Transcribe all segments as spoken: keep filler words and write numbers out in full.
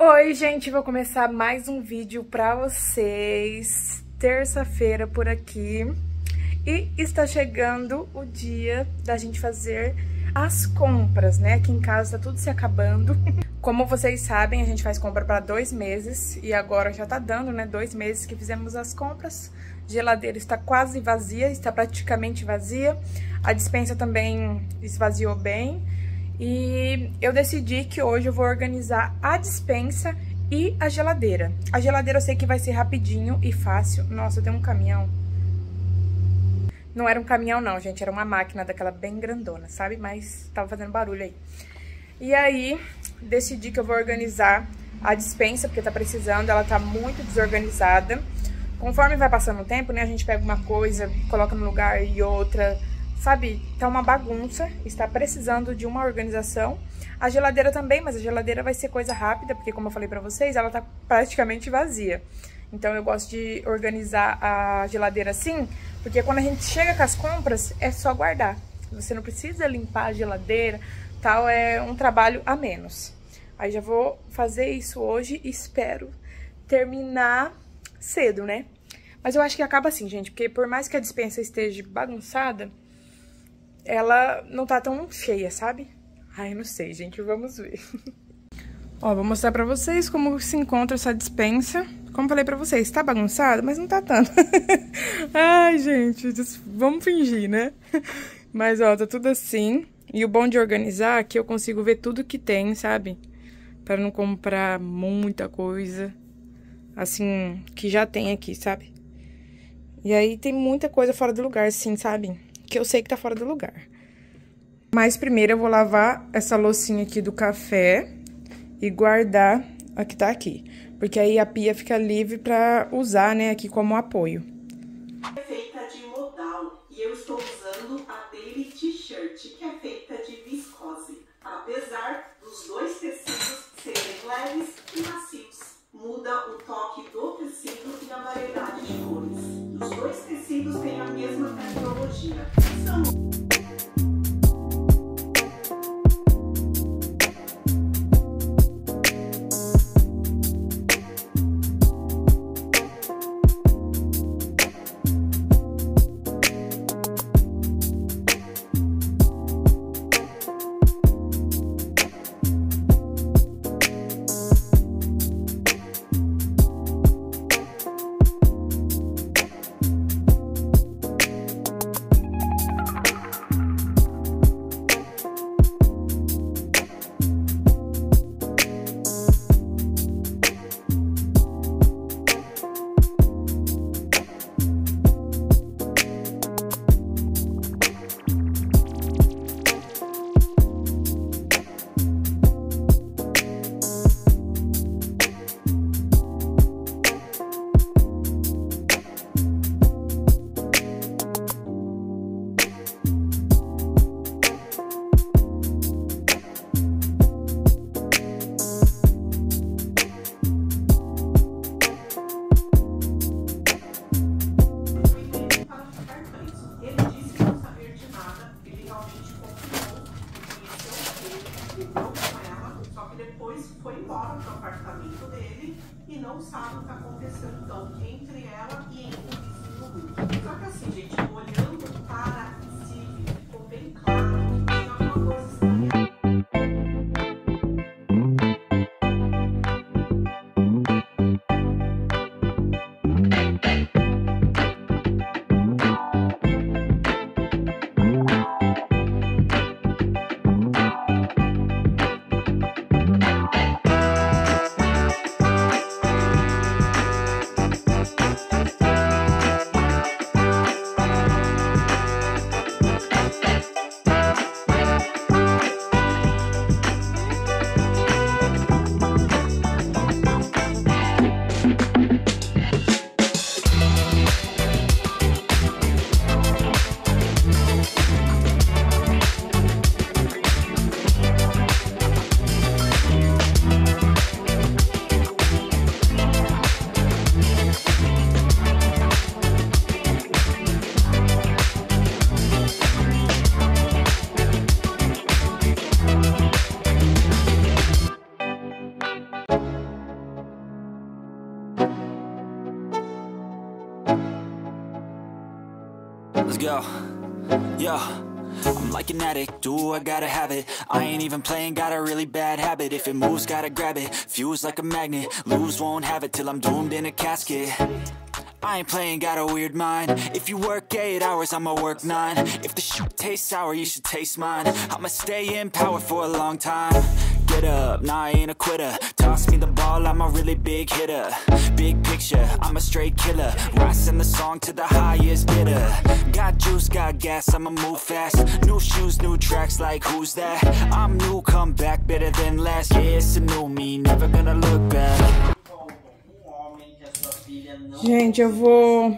Oi, gente, vou começar mais um vídeo pra vocês, terça-feira por aqui, e está chegando o dia da gente fazer as compras, né? Aqui em casa tá tudo se acabando. Como vocês sabem, a gente faz compra para dois meses e agora já tá dando, né? Dois meses que fizemos as compras. A geladeira está quase vazia, está praticamente vazia. A despensa também esvaziou bem. E eu decidi que hoje eu vou organizar a despensa e a geladeira. A geladeira eu sei que vai ser rapidinho e fácil. Nossa, tem um caminhão. Não era um caminhão não, gente, era uma máquina daquela bem grandona, sabe? Mas tava fazendo barulho aí. E aí, decidi que eu vou organizar a despensa, porque tá precisando, ela tá muito desorganizada. Conforme vai passando o tempo, né, a gente pega uma coisa, coloca num lugar e outra... Sabe, tá uma bagunça, está precisando de uma organização. A geladeira também, mas a geladeira vai ser coisa rápida, porque como eu falei pra vocês, ela tá praticamente vazia. Então eu gosto de organizar a geladeira assim, porque quando a gente chega com as compras, é só guardar. Você não precisa limpar a geladeira, tal, é um trabalho a menos. Aí já vou fazer isso hoje e espero terminar cedo, né? Mas eu acho que acaba assim, gente, porque por mais que a despensa esteja bagunçada, ela não tá tão cheia, sabe? Ai, não sei, gente, vamos ver. Ó, vou mostrar pra vocês como se encontra essa despensa. Como falei pra vocês, tá bagunçada, mas não tá tanto. Ai, gente, vamos fingir, né? Mas, ó, tá tudo assim. E o bom de organizar é que eu consigo ver tudo que tem, sabe? Pra não comprar muita coisa, assim, que já tem aqui, sabe? E aí tem muita coisa fora do lugar, assim, sabe? Que eu sei que tá fora do lugar. Mas primeiro eu vou lavar essa loucinha aqui do café e guardar a que tá aqui. Porque aí a pia fica livre pra usar, né, aqui como apoio. É feita de modal e eu estou usando a Daily T-shirt, que é feita de viscose. Apesar dos dois tecidos serem leves e macios, muda o toque do tecido e a variedade de cores. Os dois tecidos têm a mesma tecnologia. São... foi embora pro apartamento dele e não sabe o que aconteceu então entre ela e entre o vizinho. Só que assim, gente, olhando para Steve, ficou bem claro que tinha alguma coisa estranha. Let's go. Yo, I'm like an addict, do I gotta have it. I ain't even playing, got a really bad habit. If it moves, gotta grab it, fuse like a magnet. Lose, won't have it till I'm doomed in a casket. I ain't playing, got a weird mind. If you work eight hours, I'ma work nine. If the shit tastes sour, you should taste mine. I'ma stay in power for a long time. Get up, nah, I ain't a quitter. Toss me the ball, I'm a really big hitter. Big picture, I'm a straight killer. Rising the song to the highest bidder. Got juice, got gas, I'ma move fast. New shoes, new tracks, like who's that? I'm new, come back, better than last. Yeah, it's a new me, never gonna look back. Gente, eu vou...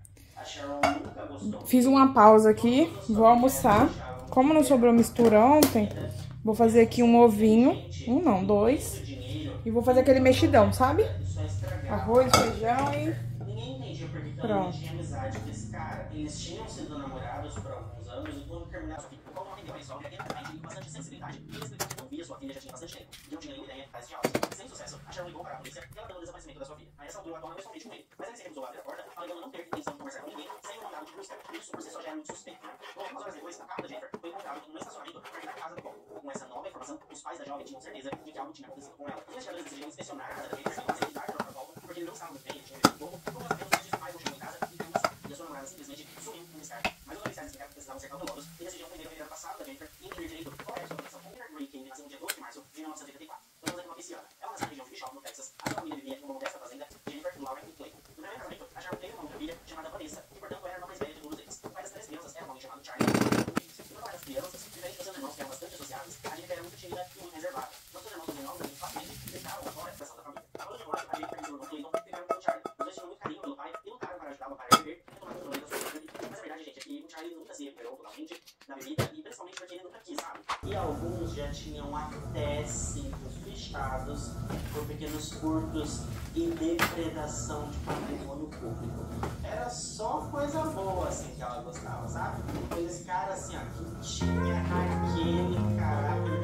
Fiz uma pausa aqui, vou almoçar. Como não sobrou mistura ontem, vou fazer aqui um ovinho. Um não, dois. E vou fazer aquele mexidão, sabe? Arroz, feijão e... Pronto. Eles tinham sido namorados por alguns anos e quando terminaram, como não entendeu a história, ele também tinha bastante sensibilidade. E ele explicou que não via sua filha já tinha bastante tempo. E não tinha nenhuma ideia de diálogos. Sem sucesso, a Sharon ligou para a polícia e ela pelo desaparecimento da sua filha. A essa altura, ela pessoalmente com ele. Mas ele se recusou a abrir a porta, alegando não ter intenção de conversar com ninguém sem o mandado de busca. Isso por si só já era muito suspeito. Algumas horas depois, a carro da Jennifer foi encontrado em um estacionamento perto da casa do Paul. Com essa nova informação, os pais da jovem tinham certeza de que algo tinha acontecido com ela. Os investigadores decidiram inspecionar a casa da Jennifer sem facilitar para o Paul, porque ele não estava muito bem, ele tinha medo de fogo. Como nós vemos, os pais não chegam em casa e viram isso. E a sua namorada simplesmente sumiu no mistério. Mas os policiais explicaram que precisavam ser cautelosos e decidiram primeiro ver o passado da Jennifer e entender direito qual é a sua relação com Peter Ray Kane, nasceu no dia doze de março de mil novecentos e oitenta e quatro. Vamos aqui uma pisciana. Ela nasceu na região de Bishop, no Texas. A sua família vivia em uma modesta fazenda, Jennifer, Lauren e Clay. No primeiro casamento, a Sharon teve uma outra filha chamada Vanessa, que portanto era a irmã mais velha de todos eles. O pai das três crianças era um homem chamado Charlie. No pai das crianças, diferente dos seus irmãos que eram bastante associados, a Jennifer era muito tímida e muito reservada. Mas seus irmãos também novos e facilmente ficaram fora da santa família. A de fora, a Jennifer e seu irmão Clayton ficaram com o Charlie. Os dois tinham muito carinho pelo pai e lutaram para ajudá-lo para reviver e tomar controle da sua vida. Mas a verdade, gente, é que o Charlie nunca se recuperou totalmente da bebida e principalmente porque ele nunca quis, sabe? E alguns já tinham até cintos fechados por pequenos furtos e depredação de patrimônio público. Era só coisa boa, assim, que ela gostava, sabe? Aqueles caras, assim, ó, que tinha aquele caráter.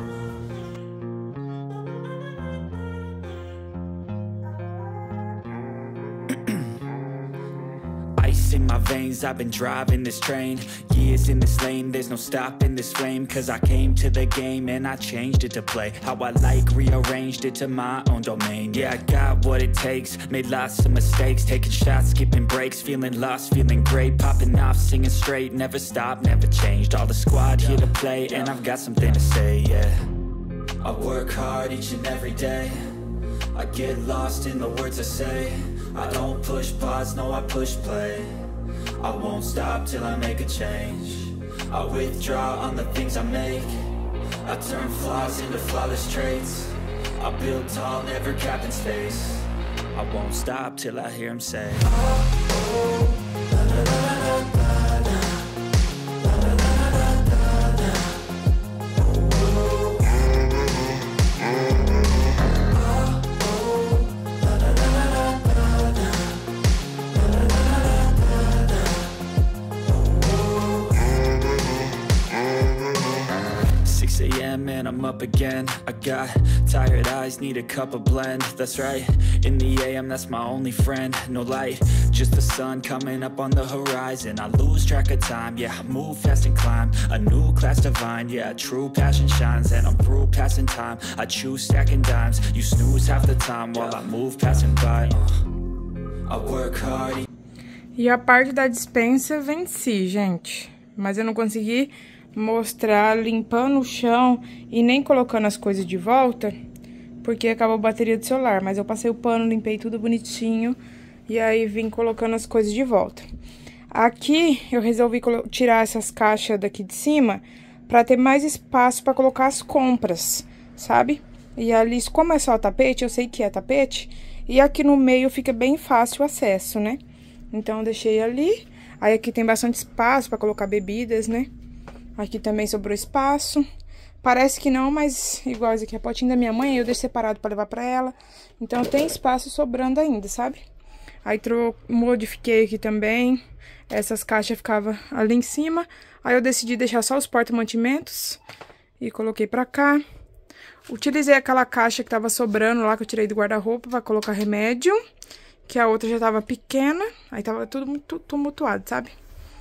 In my veins, I've been driving this train. Years in this lane, there's no stopping this flame. Cause I came to the game and I changed it to play how I like, rearranged it to my own domain. Yeah, I got what it takes, made lots of mistakes, taking shots, skipping breaks, feeling lost, feeling great, popping off, singing straight, never stopped, never changed. All the squad here to play and I've got something to say, yeah. I work hard each and every day, I get lost in the words I say. I don't push pause, no I push play. I won't stop till I make a change. I withdraw on the things I make. I turn flaws into flawless traits. I build tall, never capped in space. I won't stop till I hear him say, oh, oh, la, la, la, la, la. six a m and I'm up again. I got tired eyes, need a cup of blend. That's right, in the A M that's my only friend. No light, just the sun coming up on the horizon. I lose track of time, yeah, I move fast and climb a new class divine, yeah, true passion shines. And I'm through passing time, I choose stacking dimes. You snooze half the time while I move passing by. uh, I work hard. E a parte da dispensa venci, gente. Mas eu não consegui mostrar limpando o chão e nem colocando as coisas de volta, porque acabou a bateria do celular. Mas eu passei o pano, limpei tudo bonitinho e aí vim colocando as coisas de volta. Aqui eu resolvi tirar essas caixas daqui de cima para ter mais espaço para colocar as compras, sabe? E ali, como é só tapete, eu sei que é tapete, e aqui no meio fica bem fácil o acesso, né? Então eu deixei ali. Aí aqui tem bastante espaço para colocar bebidas, né? Aqui também sobrou espaço. Parece que não, mas igual esse aqui é a potinha da minha mãe, eu deixo separado para levar para ela. Então tem espaço sobrando ainda, sabe? Aí tro... modifiquei aqui também. Essas caixas ficavam ali em cima. Aí eu decidi deixar só os porta-mantimentos e coloquei para cá. Utilizei aquela caixa que tava sobrando lá, que eu tirei do guarda-roupa para colocar remédio. Que a outra já tava pequena. Aí tava tudo muito tumultuado, sabe?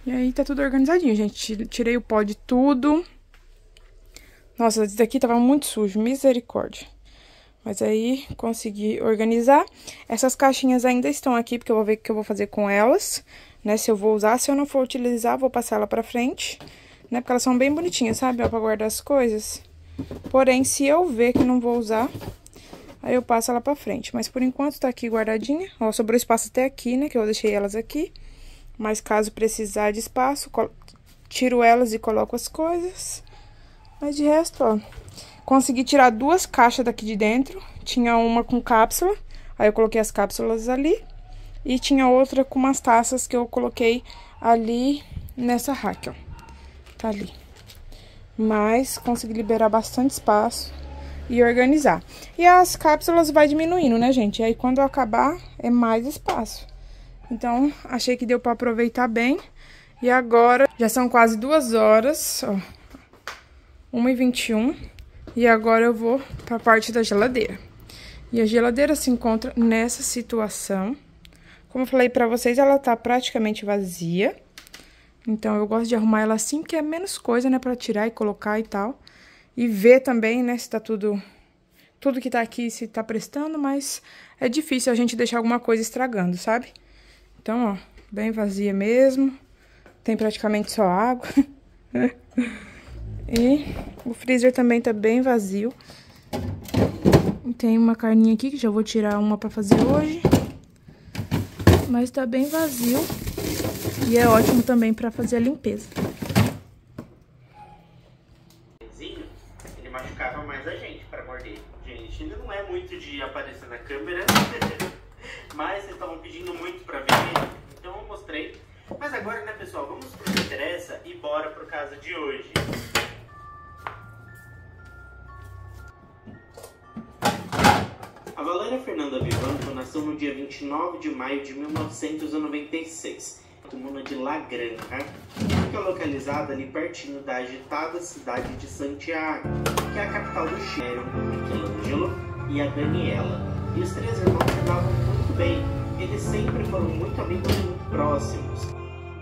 E aí tá tudo organizadinho, gente. Tirei o pó de tudo. Nossa, esse daqui tava muito sujo, misericórdia. Mas aí consegui organizar. Essas caixinhas ainda estão aqui, porque eu vou ver o que eu vou fazer com elas, né? Se eu vou usar, se eu não for utilizar, vou passar ela pra frente, né? Porque elas são bem bonitinhas, sabe? Ó, pra guardar as coisas. Porém, se eu ver que não vou usar, aí eu passo ela pra frente. Mas por enquanto tá aqui guardadinha. Ó, sobrou espaço até aqui, né? Que eu deixei elas aqui. Mas caso precisar de espaço, tiro elas e coloco as coisas. Mas de resto, ó, consegui tirar duas caixas daqui de dentro. Tinha uma com cápsula, aí eu coloquei as cápsulas ali. E tinha outra com umas taças que eu coloquei ali nessa rack, ó. Tá ali. Mas consegui liberar bastante espaço e organizar. E as cápsulas vai diminuindo, né, gente? E aí quando eu acabar, é mais espaço. Então, achei que deu pra aproveitar bem. E agora, já são quase duas horas, ó. uma e vinte e um. E agora eu vou pra parte da geladeira. E a geladeira se encontra nessa situação. Como eu falei pra vocês, ela tá praticamente vazia. Então, eu gosto de arrumar ela assim, que é menos coisa, né, pra tirar e colocar e tal. E ver também, né, se tá tudo... Tudo que tá aqui, se tá prestando, mas é difícil a gente deixar alguma coisa estragando, sabe? Então, ó, bem vazia mesmo. Tem praticamente só água. E o freezer também tá bem vazio. Tem uma carninha aqui que já vou tirar uma pra fazer hoje. Mas tá bem vazio. E é ótimo também pra fazer a limpeza. Ele machucava mais a gente pra morder. Gente, ainda não é muito de aparecer na câmera. Mas vocês estavam pedindo muito pra ver, então eu mostrei. Mas agora, né, pessoal, vamos pro que interessa e bora pro caso de hoje. A Valéria Fernanda Vivanco nasceu no dia vinte e nove de maio de mil novecentos e noventa e seis, na comuna de La Granja, que fica localizada ali pertinho da agitada cidade de Santiago, que é a capital do Chile. Michelangelo e a Daniela. E os três irmãos se davam muito bem. Eles sempre foram muito amigos e muito próximos.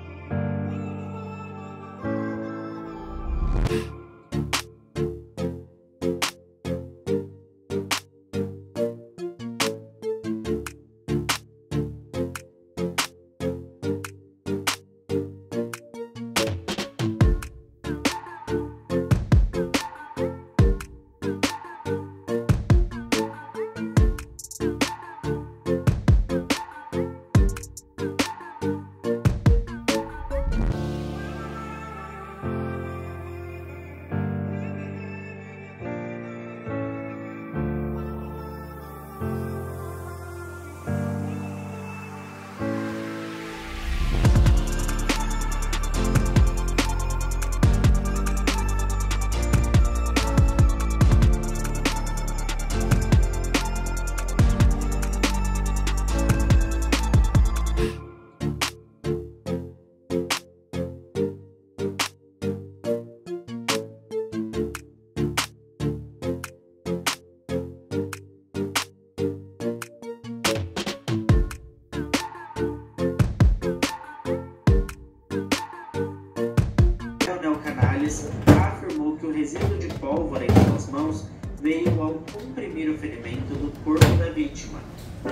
Afirmou que o resíduo de pólvora em suas mãos veio ao comprimir o ferimento do corpo da vítima.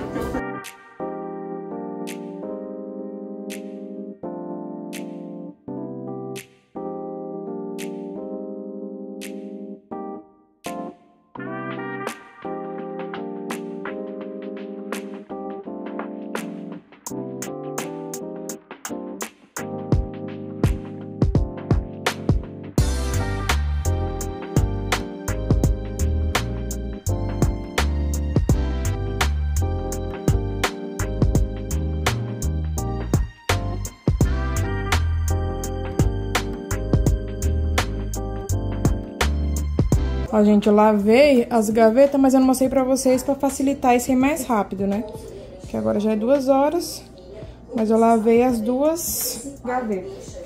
Ó, gente, eu lavei as gavetas, mas eu não mostrei pra vocês pra facilitar isso aí mais rápido, né? Que agora já é duas horas, mas eu lavei as duas gavetas.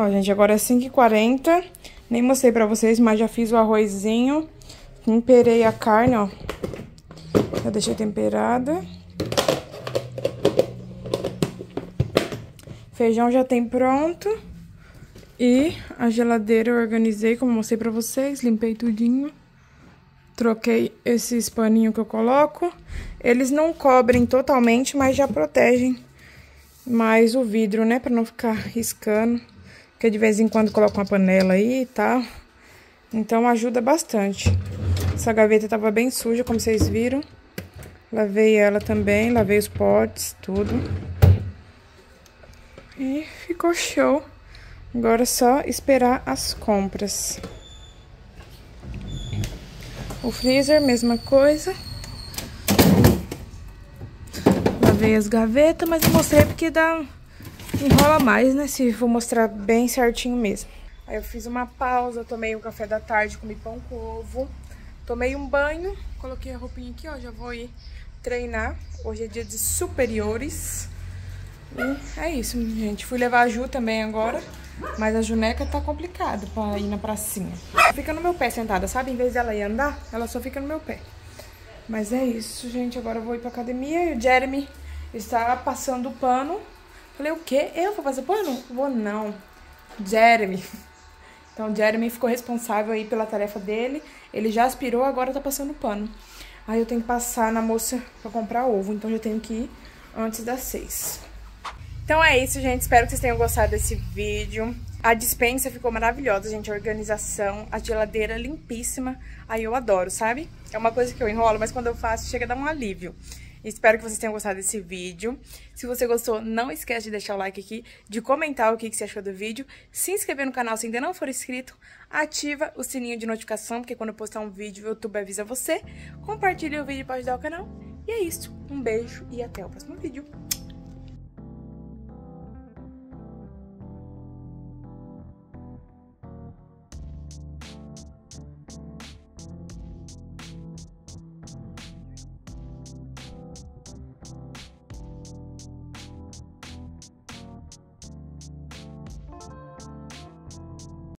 Ó, gente, agora é cinco e quarenta. Nem mostrei pra vocês, mas já fiz o arrozinho. Temperei a carne, ó. Já deixei temperada. Feijão já tem pronto. E a geladeira eu organizei, como eu mostrei pra vocês. Limpei tudinho. Troquei esses paninhos que eu coloco. Eles não cobrem totalmente, mas já protegem mais o vidro, né? Pra não ficar riscando. Porque de vez em quando coloco uma panela aí e tal. Então ajuda bastante. Essa gaveta tava bem suja, como vocês viram. Lavei ela também, lavei os potes, tudo. E ficou show. Agora é só esperar as compras. O freezer, mesma coisa. Lavei as gavetas, mas não mostrei porque dá... enrola mais, né? Se for mostrar bem certinho mesmo. Aí eu fiz uma pausa, tomei o café da tarde, comi pão com ovo. Tomei um banho, coloquei a roupinha aqui, ó. Já vou ir treinar. Hoje é dia de superiores. E é isso, gente. Fui levar a Ju também agora. Mas a Juneca tá complicado pra ir na pracinha. Fica no meu pé sentada, sabe? Em vez dela ir andar, ela só fica no meu pé. Mas é isso, gente. Agora eu vou ir pra academia. E o Jeremy está passando o pano. Falei, o quê? Eu vou fazer pano? Vou não. Jeremy. Então o Jeremy ficou responsável aí pela tarefa dele. Ele já aspirou, agora tá passando o pano. Aí eu tenho que passar na moça pra comprar ovo. Então já tenho que ir antes das seis. Então é isso, gente. Espero que vocês tenham gostado desse vídeo. A despensa ficou maravilhosa, gente. A organização, a geladeira limpíssima. Aí eu adoro, sabe? É uma coisa que eu enrolo, mas quando eu faço, chega a dar um alívio. Espero que vocês tenham gostado desse vídeo. Se você gostou, não esquece de deixar o like aqui, de comentar o que você achou do vídeo, se inscrever no canal se ainda não for inscrito, ativa o sininho de notificação, porque quando eu postar um vídeo, o YouTube avisa você. Compartilhe o vídeo para ajudar o canal. E é isso. Um beijo e até o próximo vídeo.